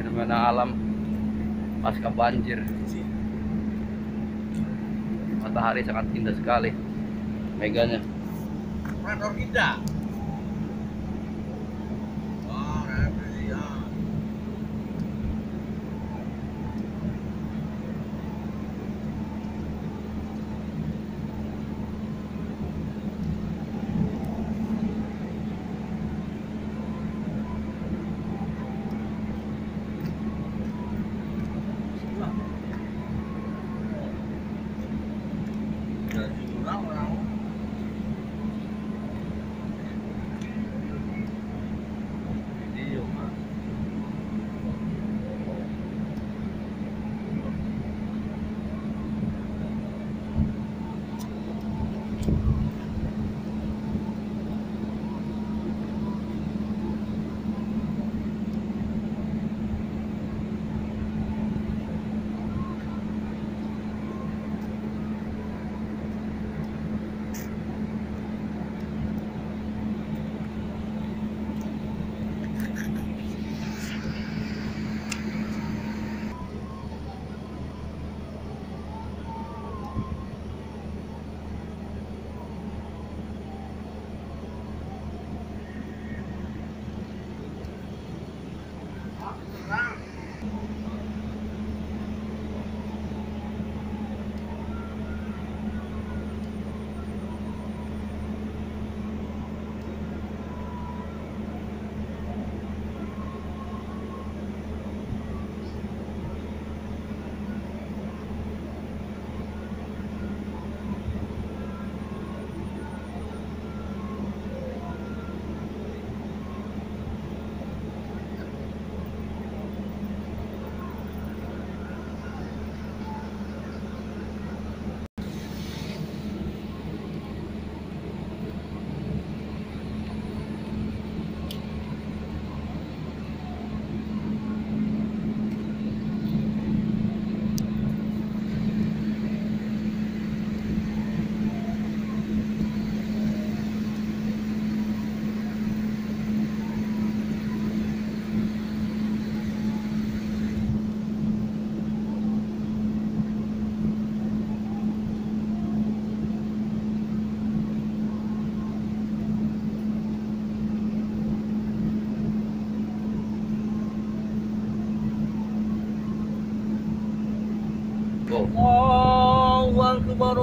fenomena alam pasca banjir. Matahari sangat indah sekali meganya. Radar indah. Allahu Akbar,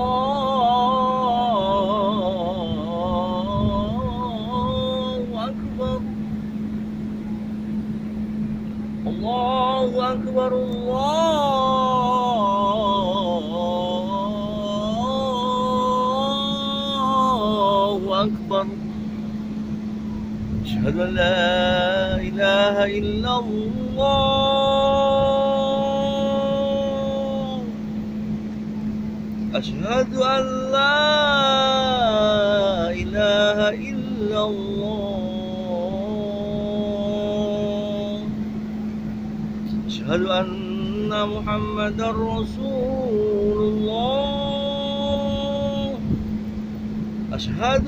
Allahu Akbar, Allahu Akbar, Allahu Akbar. Asyhadu an la ilaha illallah. أشهد أن لا إله إلا الله. أشهد أن محمدا رسول الله. أشهد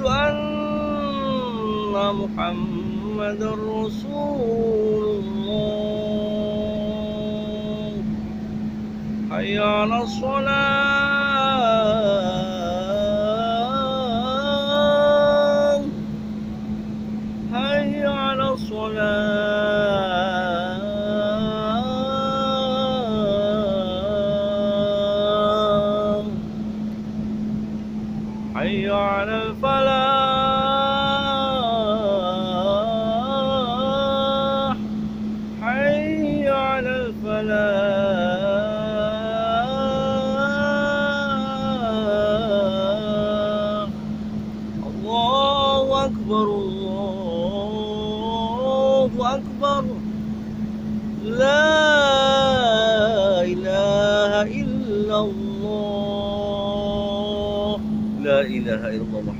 أن محمدا رسول الله. حي على الصلاة. حي على الصلاة. حي على الفلاح. حي على الفلاح. أكبر، الله أكبر، لا إله إلا الله، لا إله إلا الله.